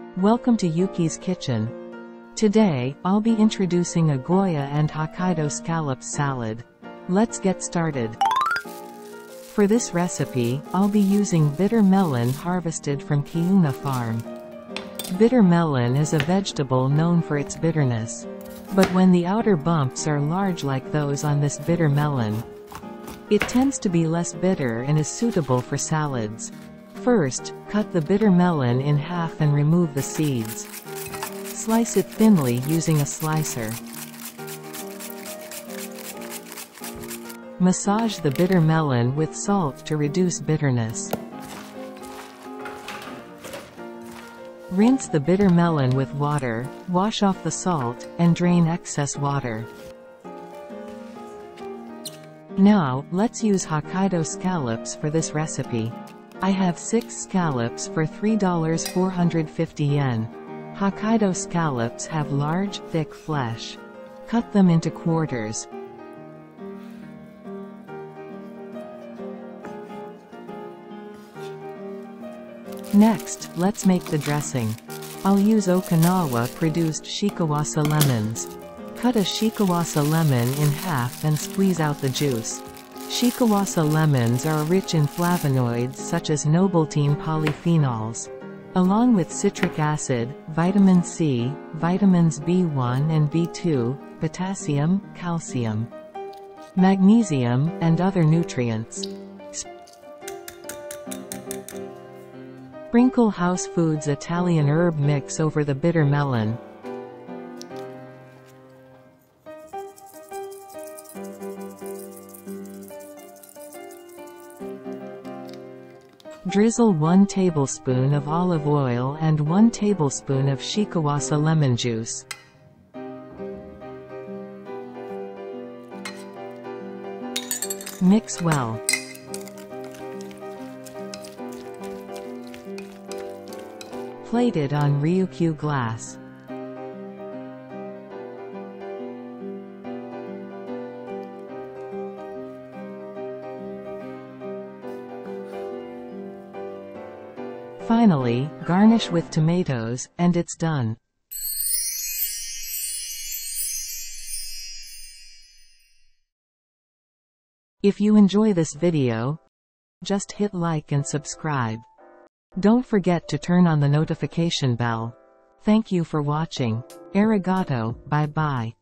Welcome to Yuki's Kitchen. Today, I'll be introducing a Goya and Hokkaido scallop salad. Let's get started. For this recipe, I'll be using bitter melon harvested from Kiuna Farm. Bitter melon is a vegetable known for its bitterness. But when the outer bumps are large like those on this bitter melon, it tends to be less bitter and is suitable for salads. First, cut the bitter melon in half and remove the seeds. Slice it thinly using a slicer. Massage the bitter melon with salt to reduce bitterness. Rinse the bitter melon with water, wash off the salt, and drain excess water. Now, let's use Hokkaido scallops for this recipe. I have 6 scallops for $3.450 yen. Hokkaido scallops have large, thick flesh. Cut them into quarters. Next, let's make the dressing. I'll use Okinawa-produced Shikawasa lemons. Cut a Shikawasa lemon in half and squeeze out the juice. Shikawasa lemons are rich in flavonoids such as Nobiltine polyphenols, along with citric acid, vitamin C, vitamins B1 and B2, potassium, calcium, magnesium, and other nutrients. Sprinkle House Foods Italian herb mix over the bitter melon. Drizzle 1 tablespoon of olive oil and 1 tablespoon of Shikawasa lemon juice. Mix well. Plate it on Ryukyu glass. Finally, garnish with tomatoes, and it's done. If you enjoy this video, just hit like and subscribe. Don't forget to turn on the notification bell. Thank you for watching. Arigato, bye bye.